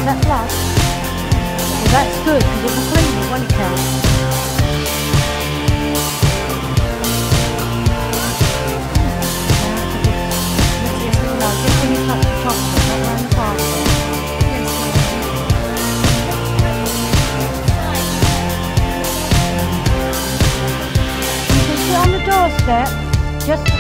that flush? Well, that's good, because it will clean it, won't it, Kel? No, just when you touch the chocolate, not around the basket. You can sit on the doorstep, just